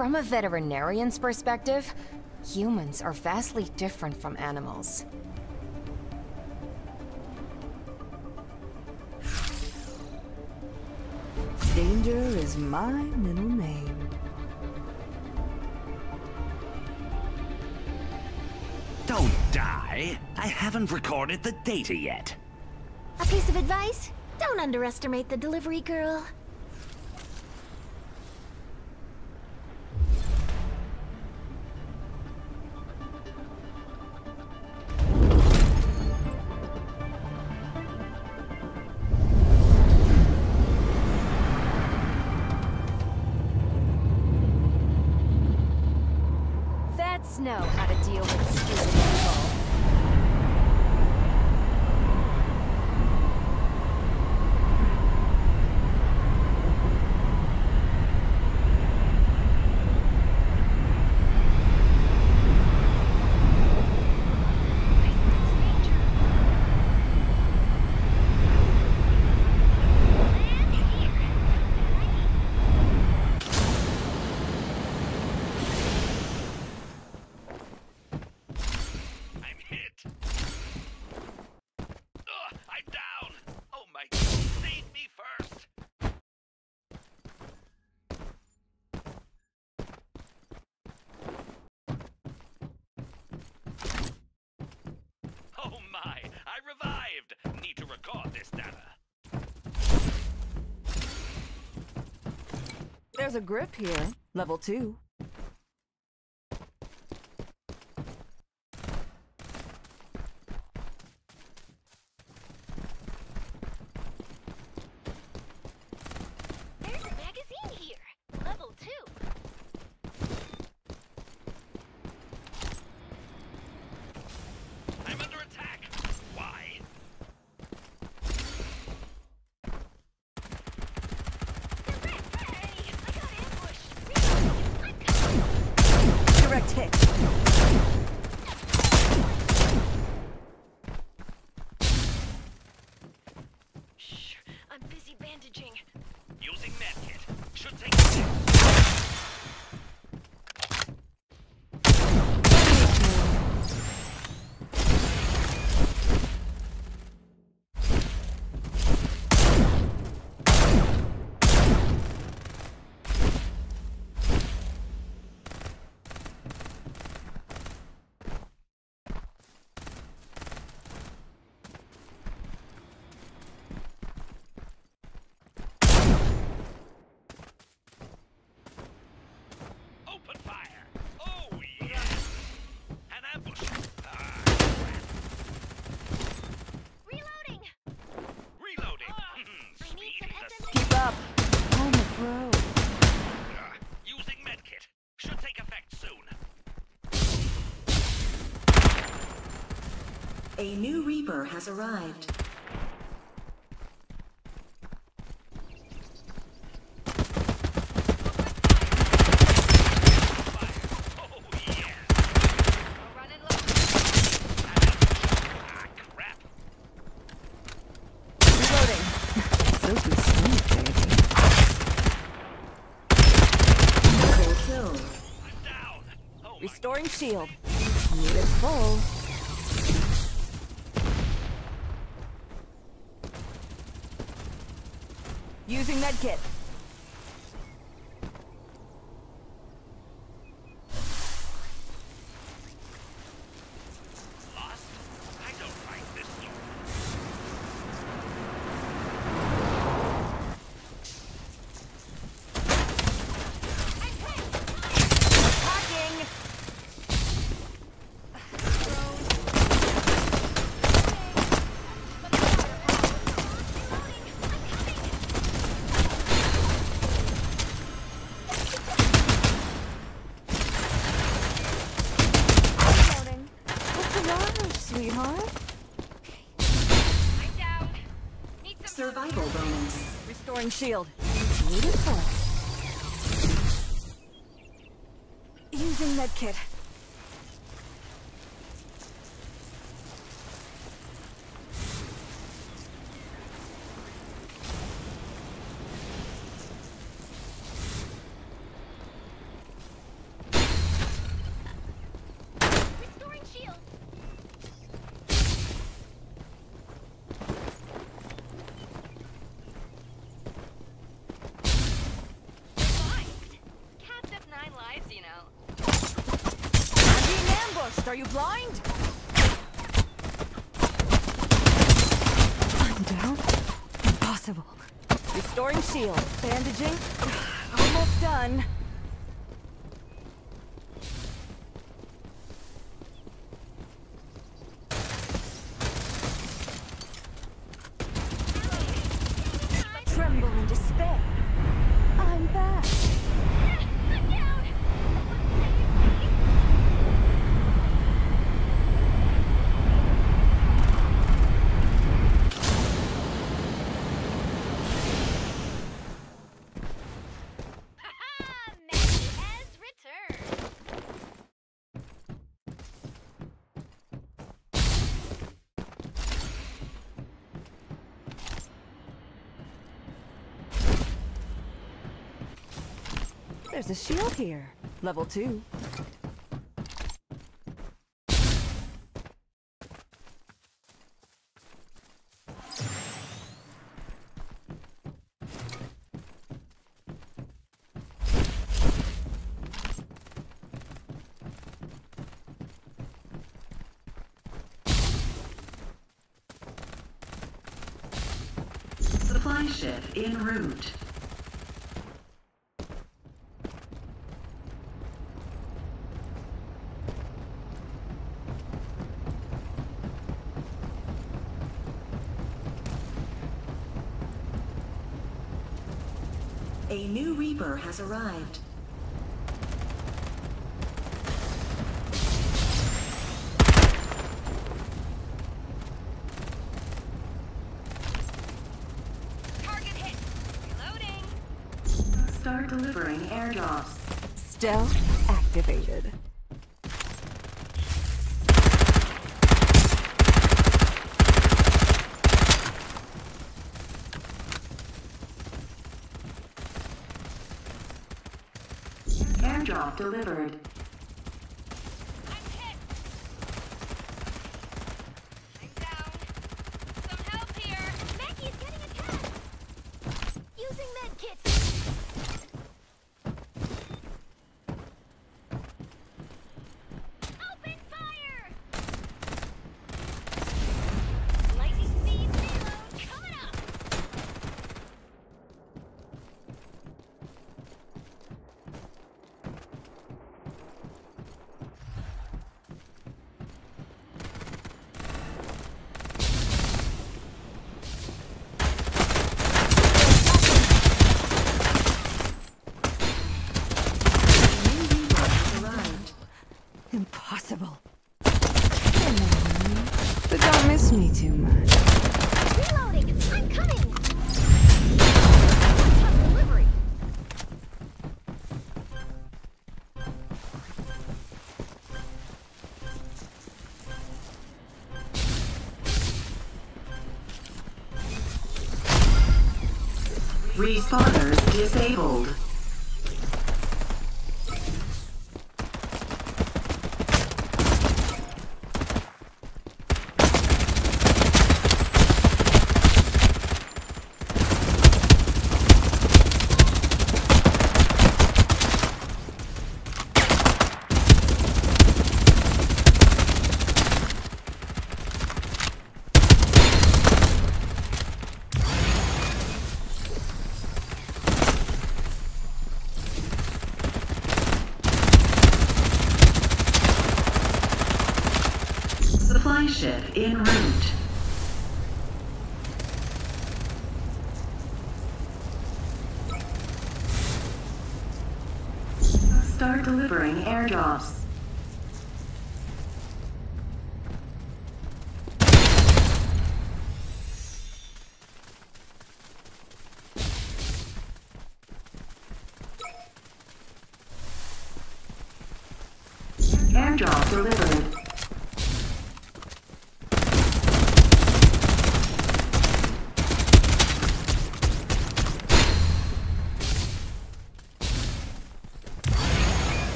From a veterinarian's perspective, humans are vastly different from animals. Danger is my middle name. Don't die. I haven't recorded the data yet. A piece of advice? Don't underestimate the delivery girl. Vets know how to deal with stupid people. Need to record this data. There's a grip here, level 2. There's a magazine here. Level 2. I'm under attack. Why? Direct hit. Shh, I'm busy bandaging. Using medkit. Should take a hit. Open fire! Oh, yes! An ambush! Ah, crap. Reloading! Reloading! I need some SMG. Keep up. I'm a pro. Using medkit. Should take effect soon. A new Reaper has arrived. Oh, yeah! Running low. Ah, crap! Reloading. So sweet, baby. Double kill. I'm down! Oh, my Restoring shield. Need it full. Using medkit. lost? I don't like this look. Hacking! Reloading. What's the matter, sweetheart? I'm down. Need some Survival bonus. Restoring shield. Need it full. Using medkit. lights, you know. I'm being ambushed. Are you blind? I'm down. Impossible. Restoring shield. Bandaging. Almost done. Tremble in despair. I'm back. I'm down. Maggie has returned. There's a shield here. Level 2. Supply ship en route. A new Reaper has arrived. Target hit. Reloading. Start delivering airdrops. Stealth activated. Airdrop delivered. I'm hit. I'm down. Some help here. Maggie is getting attacked. Using med kit. Open fire. Lightning speed reload coming up. New Reaper has arrived. Impossible. But don't miss me too much. Reloading. I'm coming. Tough delivery. Respawners disabled. Supply ship en route. Start delivering airdrops. Airdrop delivered.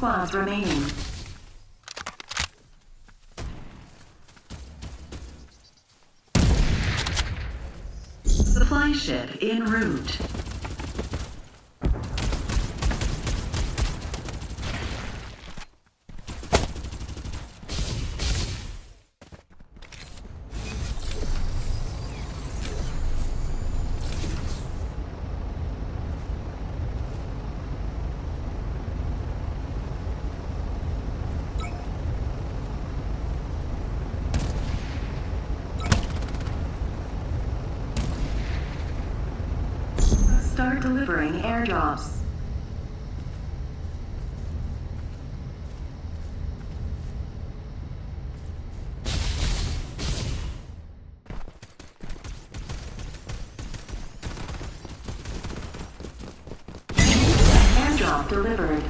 squads remaining. Supply ship en route. Start delivering airdrops. Airdrop delivered.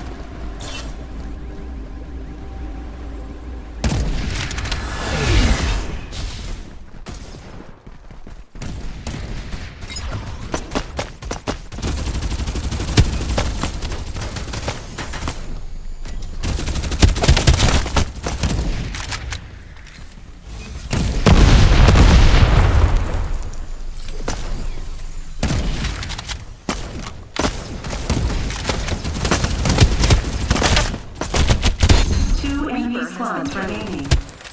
Squads remaining.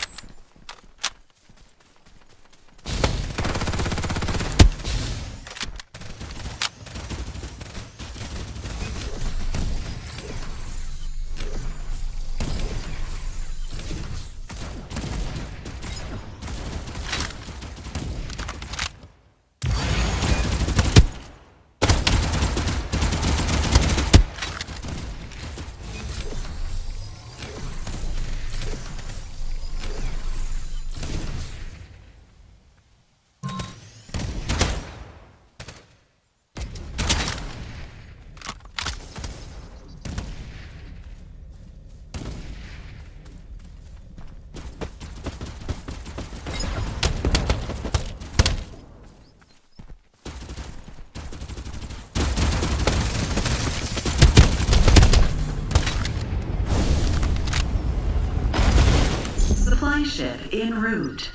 Supply ship en route.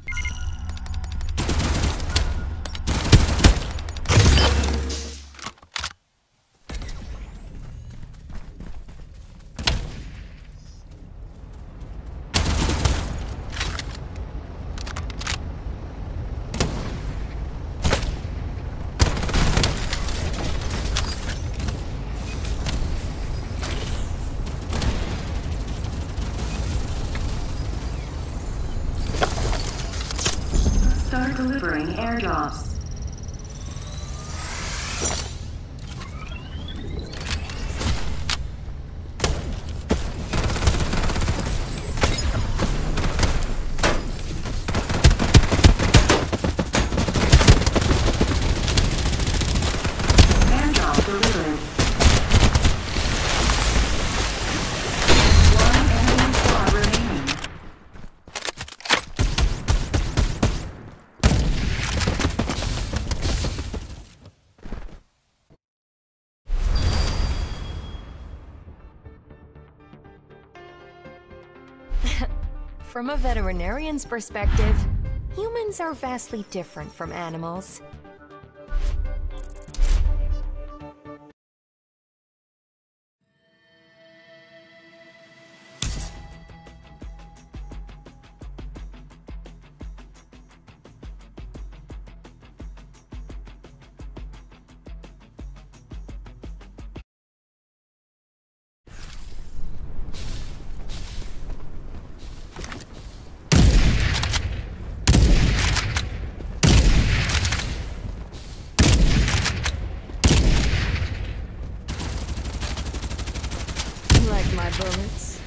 Start delivering airdrops. Airdrop delivered. One enemy squad remaining. From a veterinarian's perspective, humans are vastly different from animals. Like my bullets.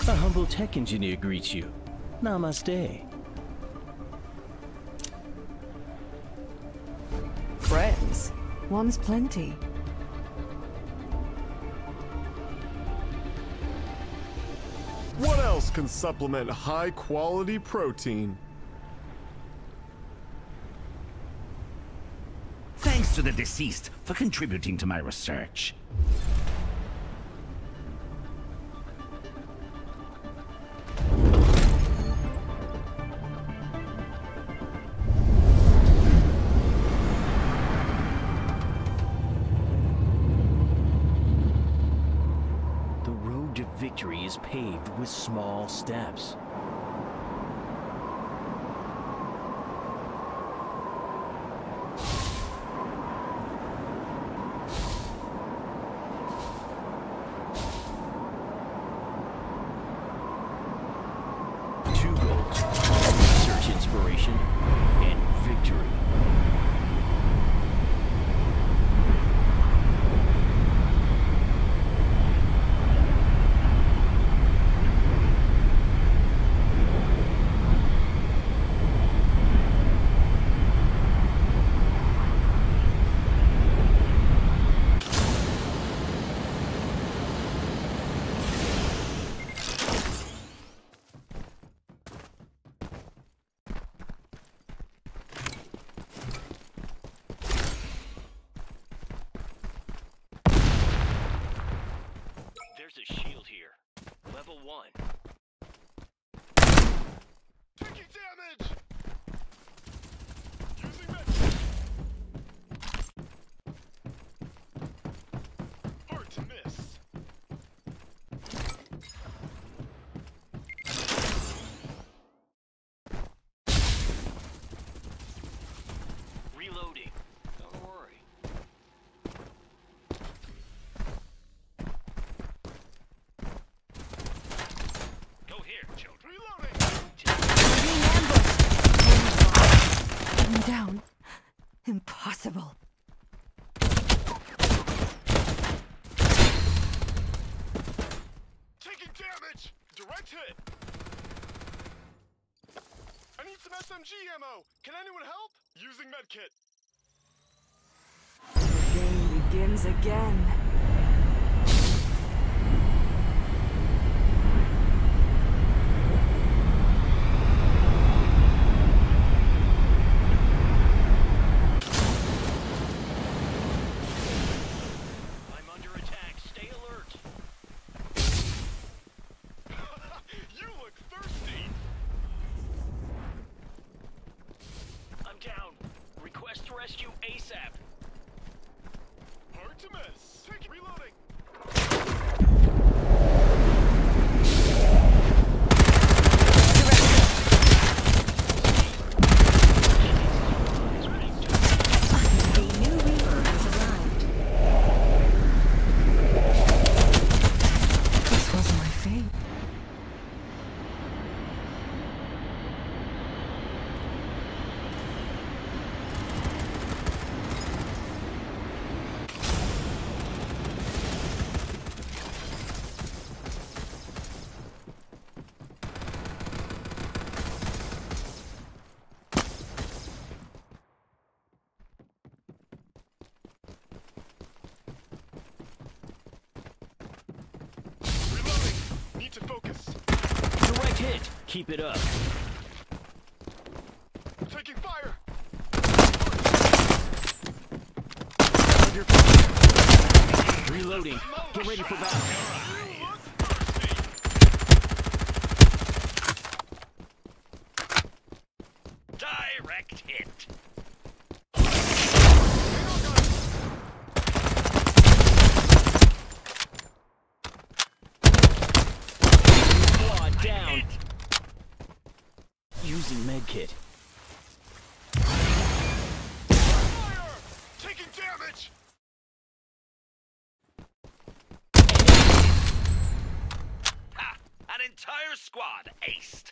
A humble tech engineer greets you. Namaste. Friends. One's plenty. What else can supplement high-quality protein? Thanks to the deceased for contributing to my research. The road to victory is paved with small steps. Two goals: research inspiration and victory. There's a shield here. Level 1. Taking damage! Using med. Hard to miss. Reloading. Don't worry. Go here, children. Reloading! Being ambushed. Coming down. Impossible. Taking damage! Direct hit! I need some SMG ammo! Can anyone help? Using medkit. The game begins again. I'm under attack. Stay alert. You look thirsty! I'm down. Request rescue ASAP. Hard to miss. Take reloading. A new Reaper has arrived. This was my fate. Reloading. Need to focus. Direct hit. Keep it up. Taking fire. Reloading. Get ready for battle. You look thirsty. Direct hit. Squad down. Using medkit. Fire! Taking damage. Ha! An entire squad aced.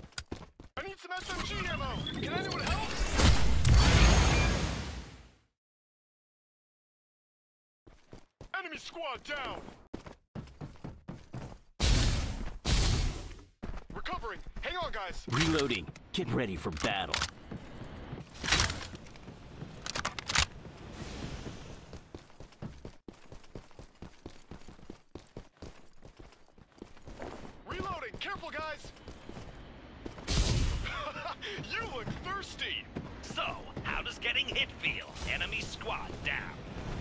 I need some SMG ammo. Can anyone help? squad down! Recovering! Hang on, guys! Reloading. Get ready for battle. Reloading! Careful, guys! You look thirsty! So, how does getting hit feel? Enemy squad down.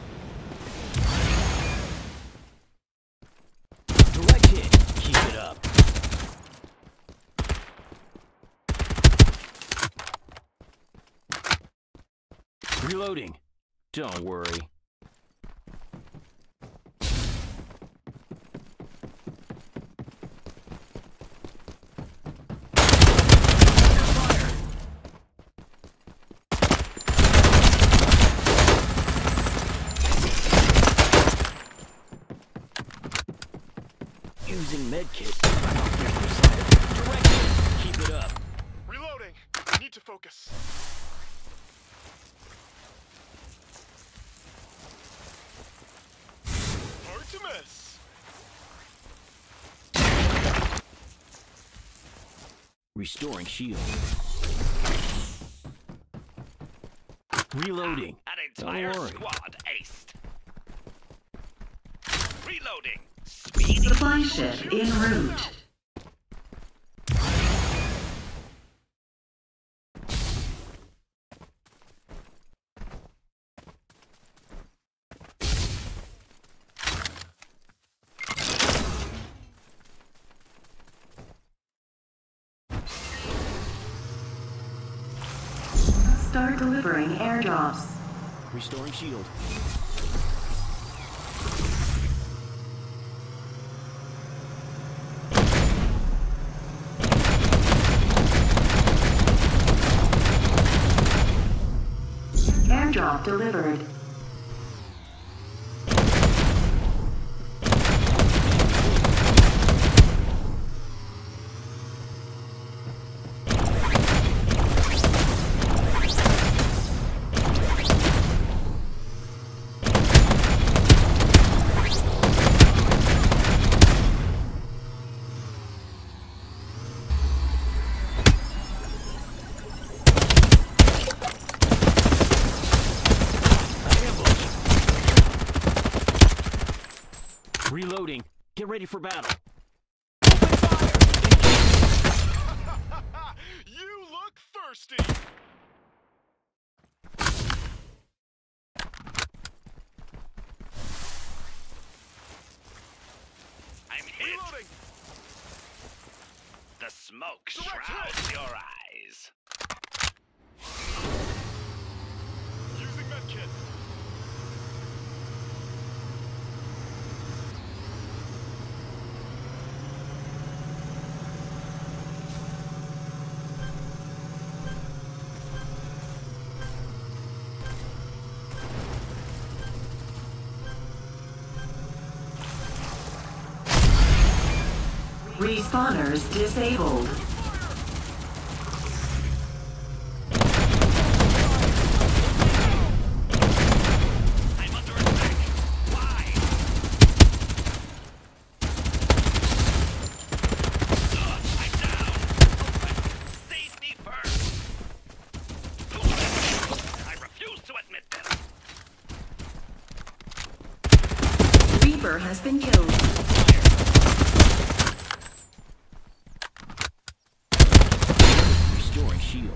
Direct hit. Keep it up. Reloading. Don't worry. Using medkit. Direct hit. Keep it up. Reloading! Need to focus. Hard to miss. Restoring shield. Reloading. An entire Don't worry. squad aced. Reloading. Speedy. Supply ship en route. Start delivering airdrops. Restoring shield. Airdrop delivered. Reloading. Get ready for battle. You look thirsty! I'm hit. Reloading! The smoke Direct shrouds hit. your eyes. Using medkit. Respawners disabled. I'm under attack. Why? I'm down. Safety first. I refuse to admit this. Reaper has been killed. Restoring shield.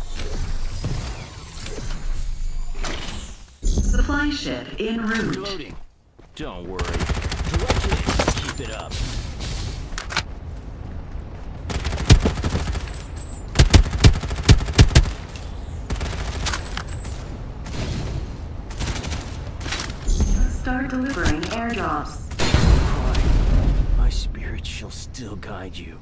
Supply ship en route. Reloading. Don't worry. Direct hit. Keep it up. Start delivering airdrops. My spirit shall still guide you.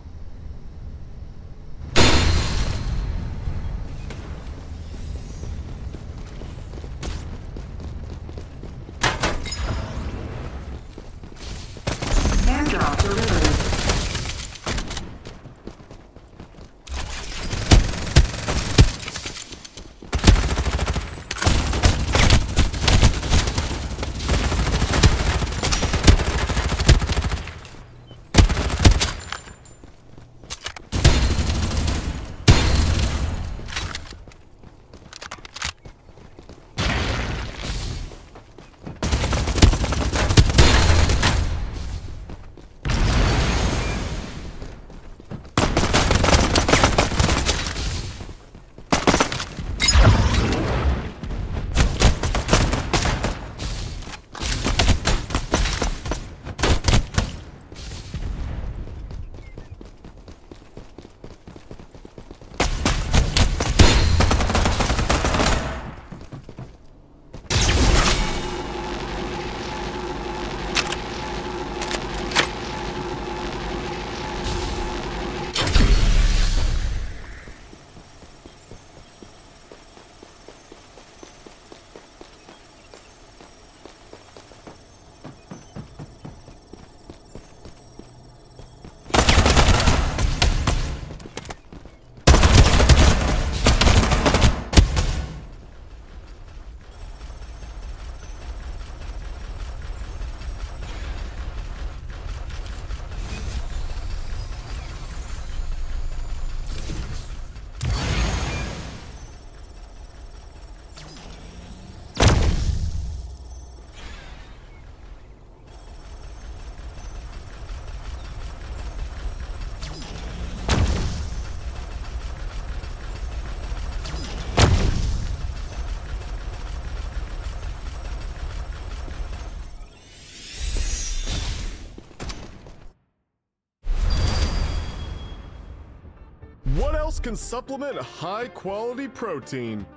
Airdrop delivered. What else can supplement high-quality protein?